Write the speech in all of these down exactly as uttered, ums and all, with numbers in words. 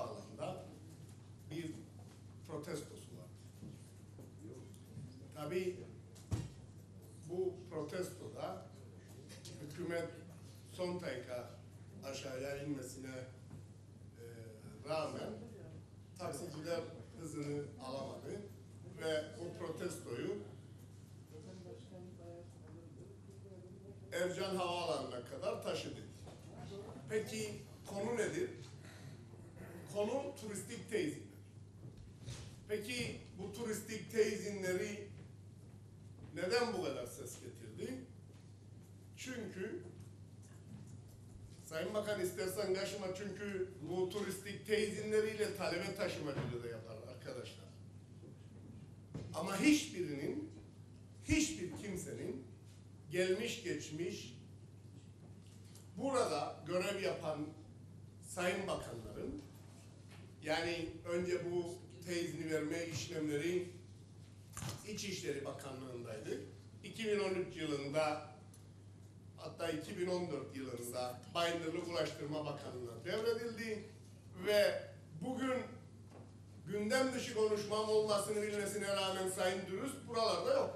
havaalanında bir protestosu var. Tabii bu protestoda hükümet son dakika aşağıya inmesine e, rağmen taksiciler hızını alamadı ve bu protestoyu Ercan Havaalanı'na kadar taşıdı. Peki konu nedir? Konu turistik tezinler. Peki bu turistik tezinleri neden bu kadar ses getirdi? Çünkü Sayın Bakan istersen kaçma, çünkü bu turistik tezinleriyle talebe taşımacılığı da yapar arkadaşlar. Ama hiçbirinin, hiçbir kimsenin gelmiş geçmiş burada görev yapan sayın bakanların, yani önce bu teyzini verme işlemleri İçişleri Bakanlığı'ndaydı. iki bin on üç yılında, hatta iki bin on dört yılında Bayındırlık Ulaştırma Bakanlığı'na devredildi ve bugün gündem dışı konuşmam olmasını bilmesine rağmen Sayın Dürüst buralarda yok.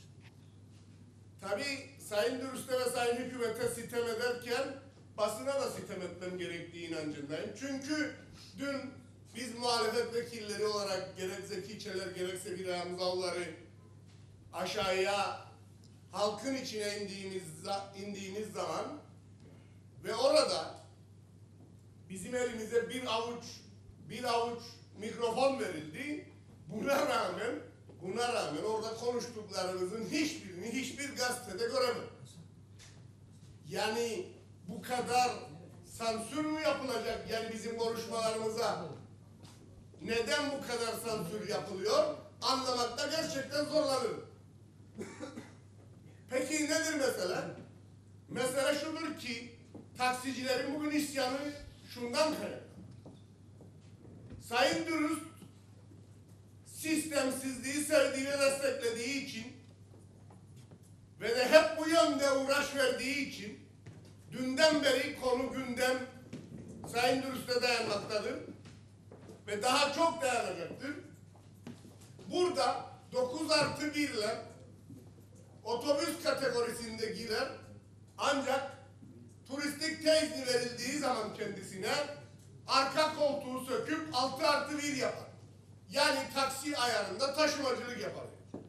Tabii Sayın Dürüst'e ve Sayın Hükümet'e sitem ederken basına da sitem etmem gerektiği inancındayım. Çünkü dün biz muhalefet vekilleri olarak gerek Zeki Çeler gerekse bir Hamzaoğulları aşağıya halkın içine indiğimiz, indiğimiz zaman ve orada bizim elimize bir avuç bir avuç mikrofon verildi. Buna rağmen buna rağmen orada konuştuklarımızın hiçbirini hiçbir gazetede göremedim. Yani bu kadar sansür mü yapılacak yani bizim konuşmalarımıza? Neden bu kadar sansür yapılıyor? Anlamakta gerçekten zorlanırım. Peki nedir mesele? Mesele şudur ki taksicilerin bugün isyanı şundan kaynaklı. Sayın Dürüst sistemsizliği sevdiği ve desteklediği için ve de hep bu yönde uğraş verdiği için dünden beri konu gündem Sayın Dürüst'e dayanmaktadır ve daha çok dayanacaktır. Burada dokuz artı birler otobüs kategorisindekiler ancak turistik teyzni verildiği zaman kendisine arka koltuğu söküp altı artı bir yapar. Yani taksi ayarında taşımacılık yapar.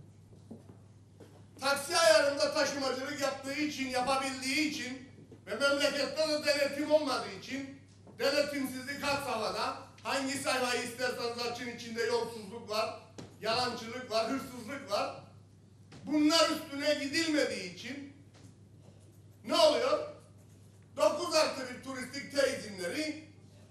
Taksi ayarında taşımacılık yaptığı için, yapabildiği için ve memlekette de denetim olmadığı için denetimsizlik had safhada, hangi sayfayı isterseniz açın, içinde yolsuzluk var, yalancılık var, hırsızlık var. Bunlar üstüne gidilmediği için ne oluyor? dokuz artı bir turistik teyzinleri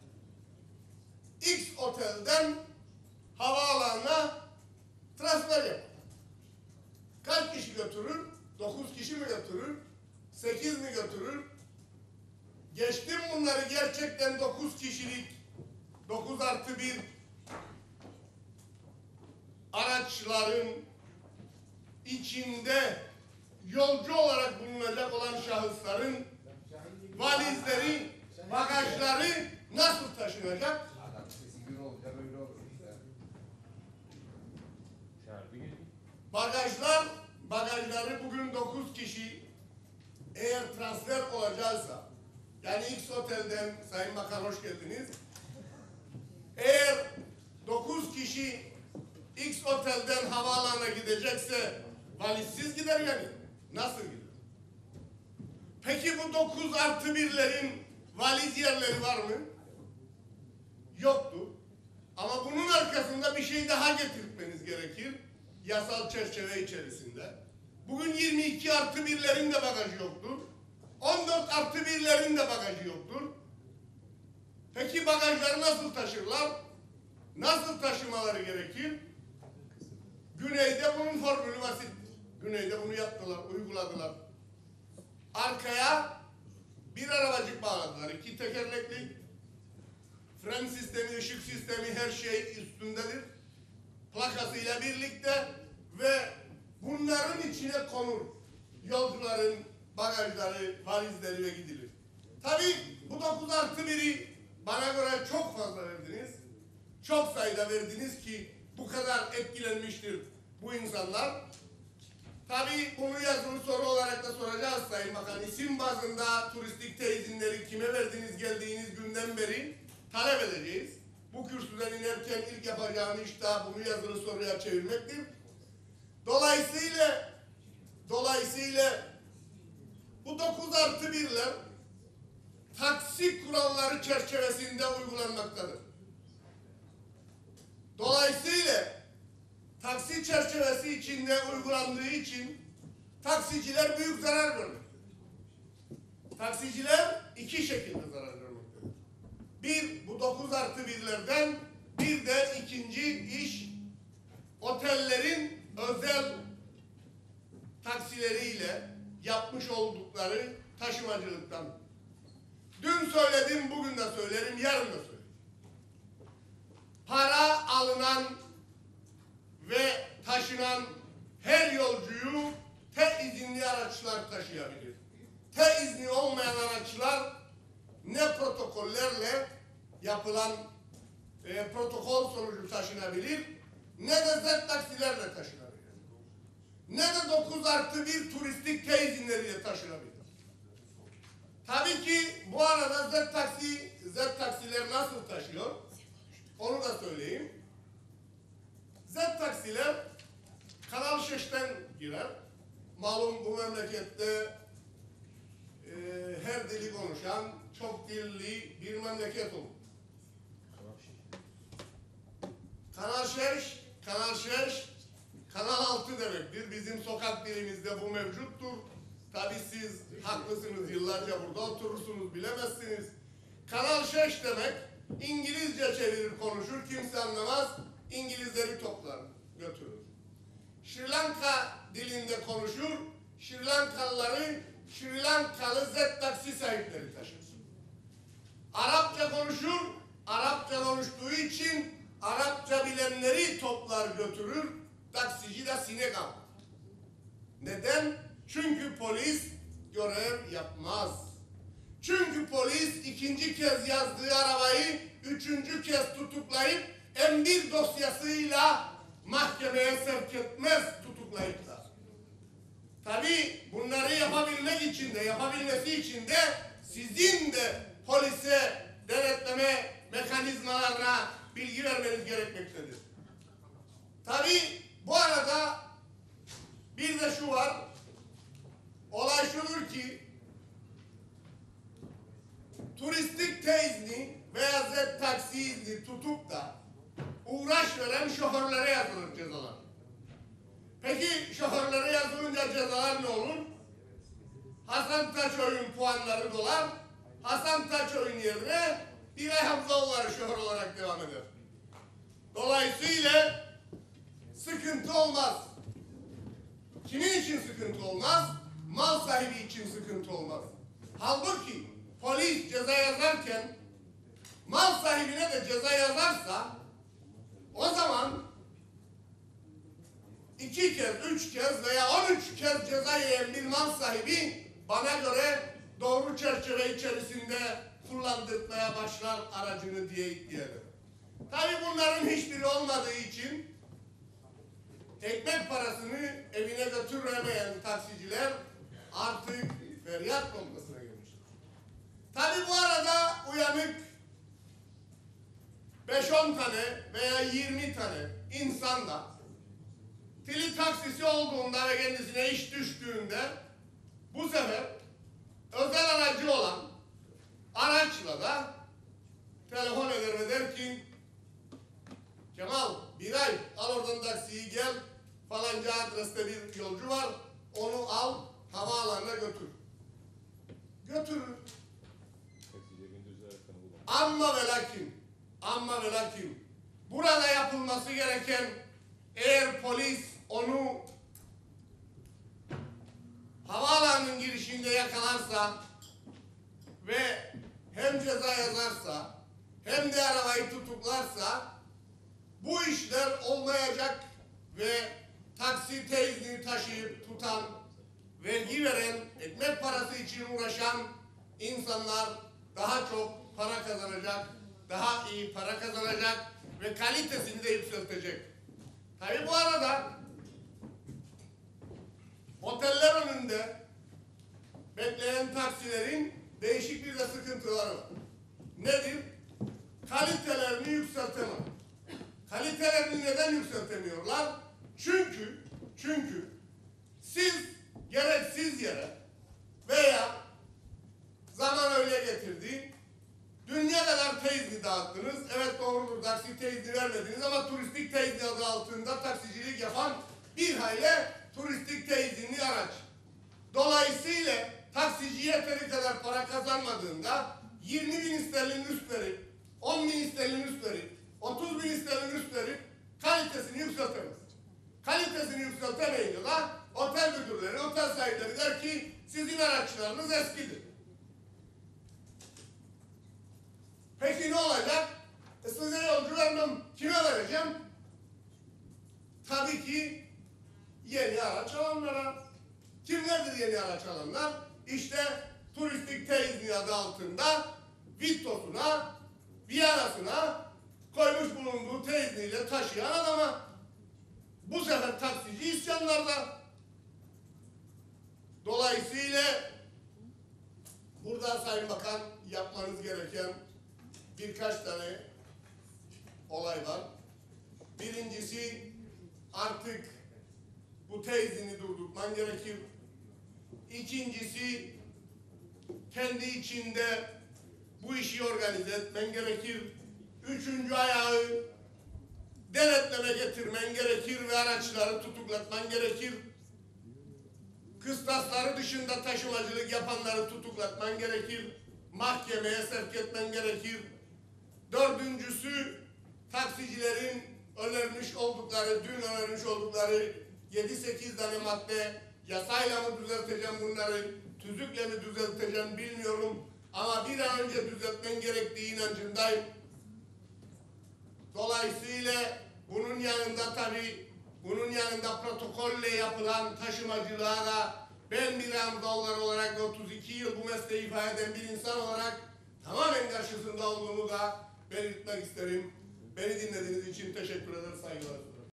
X otelden havaalanına transfer yapar. Kaç kişi götürür? dokuz kişi mi götürür? sekiz mi götürür? Geçtim bunları, gerçekten dokuz kişilik dokuz artı bir araçların içinde yolcu olarak bulunacak olan şahısların valizleri, bagajları nasıl taşınacak? Bagajlar, bagajları bugün dokuz kişi eğer transfer olacaksa, yani X otelden, Sayın Bakan hoş geldiniz. Eğer dokuz kişi X otelden havaalanına gidecekse valizsiz gider yani. Nasıl gider? Peki bu dokuz artı birlerin valiz yerleri var mı? Yoktu. Ama bunun arkasında bir şey daha getirmeniz gerekir. Yasal çerçeve içerisinde. Bugün yirmi iki artı birlerin de bagajı yoktur. on dört artı birlerin de bagajı yoktur. Peki bagajları nasıl taşırlar? Nasıl taşımaları gerekir? Güneyde bunun formülü basittir. Güneyde bunu yaptılar, uyguladılar. Arkaya bir arabacık bağladılar. İki tekerlekli. Fren sistemi, ışık sistemi, her şey üstündedir. Plakasıyla birlikte ve bunların içine konur yolcuların bagajları, valizleri ve gidilir. Tabii bu dokuz artı biri bana göre çok fazla verdiniz. çok sayıda verdiniz ki bu kadar etkilenmiştir bu insanlar. Tabii bunu yazılı soru olarak da soracağız Sayın Bakan. İsim bazında turistik izinleri kime verdiniz geldiğiniz günden beri talep edeceğiz. Bu kürsüden inerken ilk yapacağım iş de bunu yazılı soruya çevirmektir. Dolayısıyla dolayısıyla bu dokuz artı birler taksi kuralları çerçevesinde uygulanmaktadır. Dolayısıyla taksi çerçevesi içinde uygulandığı için taksiciler büyük zarar görmektedir. Taksiciler iki şekilde zarar görmektedir. Bir, bu dokuz artı birlerden, bir de ikinci iş otellerin özel taksileriyle yapmış oldukları taşımacılıktan. Dün söyledim, bugün de söylerim, yarın da söylerim. Para alınan ve taşınan her yolcuyu T izinli araçlar taşıyabilir. T izni olmayan araçlar ne protokollerle yapılan e, protokol sonucu taşınabilir, ne de Z taksilerle taşınabilir. Ne de dokuz artı bir turistik T izinleriyle taşınabilir. Tabii ki bu arada Z taksi, Z taksiler nasıl taşıyor? Onu da söyleyeyim. Z taksiler Kanal Şeş'ten girer. Malum bu memlekette e, her dili konuşan, çok dilli bir memleket oldu. Kanal Şeş, Kanal Şeş, Kanal altı demektir. Bizim sokak dilimizde bu mevcuttur. Tabii siz haklısınız, yıllarca burada oturursunuz, bilemezsiniz. Kanal Şeş demek, İngilizce çevirir konuşur, kimse anlamaz. İngilizleri toplar, götürür. Sri Lanka dilinde konuşur, Sri Lankalıları Sri Lankalı Z taksi sahipleri taşır. Arapça konuşur, Arapça konuştuğu için Arapça bilenleri toplar götürür, taksici de sinek alır. Neden? Çünkü polis görev yapmaz. Çünkü polis ikinci kez yazdığı arabayı üçüncü kez tutuklayıp M bir dosyasıyla mahkemeye sevk etmez tutuklayıp da. Tabii bunları yapabilmek için de, yapabilmesi için de sizin de polise denetleme mekanizmalarına bilgi vermeniz gerekmektedir. Tabii bu arada bir de şu var, olay şudur ki turistik T izni veya Z taksi izni tutup da uğraş veren şoförlere yazılır cezalar. Peki şoförlere yazılınca cezalar ne olur? Hasan Taçoy'un puanları dolar, Hasan Taçoy'un yerine Dilay Hamzaoğulları şoför olarak devam eder. Dolayısıyla sıkıntı olmaz. Kimin için sıkıntı olmaz? Mal sahibi için sıkıntı olmaz. Halbuki polis ceza yazarken mal sahibine de ceza yazarsa o zaman iki kez, üç kez veya on üç kez ceza yiyen bir mal sahibi bana göre doğru çerçeve içerisinde kullandırmaya başlar aracını diye iddia eder. Tabii bunların hiçbiri olmadığı için ekmek parasını evine götüremeyen taksiciler artık feryat noktasına gelmiştir. Tabii bu arada uyanık beş on tane veya yirmi tane insan da tili taksisi olduğunda ve kendisine iş düştüğünde bu sefer özel aracı olan araçla da telefon eder ve der ki Kemal bir ay al oradan taksiyi gel falanca adreste bir yolcu var onu al havaalanına götür. Götürür. Amma ve lakin amma ve lakin burada yapılması gereken eğer polis onu havaalanının girişinde yakalarsa ve hem ceza yazarsa hem de arabayı tutuklarsa bu işler olmayacak ve taksi izni taşıyıp tutan, vergi veren, ekmek parası için uğraşan insanlar daha çok para kazanacak, daha iyi para kazanacak ve kalitesini de yükseltecek. Tabi bu arada oteller önünde bekleyen taksilerin değişik bir de sıkıntıları var. Nedir? Kalitelerini yükseltemez. Kalitelerini neden yükseltemiyorlar? Çünkü, çünkü siz gereksiz yere veya zaman öyle getirdi, dünya kadar teyzni dağıttınız. Evet doğrudur, taksi teyzni vermediniz ama turistik teyzni adı altında taksicilik yapan bir hayli turistik teyzinli araç. Dolayısıyla taksici yeteri kadar para kazanmadığında yirmi bin sterlin üst verip, on bin sterlin üst verip, otuz bin sterlin üst verip kalitesini yükseltemez. Kalitesini yükseltemeyince de otel müdürleri, otel sahipleri der ki sizin araçlarınız eskidir. Peki ne olacak? E size yolcu vermem. Kime vereceğim? Tabii ki yeni araç alanlara. Kimlerdir yeni araç alanlar? İşte turistik teyzni adı altında Vittos'una, Viyana'sına koymuş bulunduğu teyzniyle taşıyan adama. Bu sefer taksici isyanlarda. Dolayısıyla burada Sayın Bakan yapmanız gereken birkaç tane olay var. Birincisi artık bu teyzini durdurman gerekir. İkincisi kendi içinde bu işi organize etmen gerekir. Üçüncü ayağı denetleme getirmen gerekir ve araçları tutuklatman gerekir. Kıstasları dışında taşımacılık yapanları tutuklatman gerekir. Mahkemeye sevk etmen gerekir. Dördüncüsü taksicilerin önermiş oldukları, dün önermiş oldukları yedi sekiz tane madde yasayla mı düzelteceğim bunları, tüzükle mi düzelteceğim bilmiyorum. Ama bir an önce düzeltmen gerektiği inancındayım. Dolayısıyla bunun yanında tabii, bunun yanında protokolle yapılan taşımacılığa da ben bir Hamzaoğulları olarak ve otuz iki yıl bu mesleği ifade eden bir insan olarak tamamen karşısında olduğumu da belirtmek isterim. Beni dinlediğiniz için teşekkür ederim, saygılar.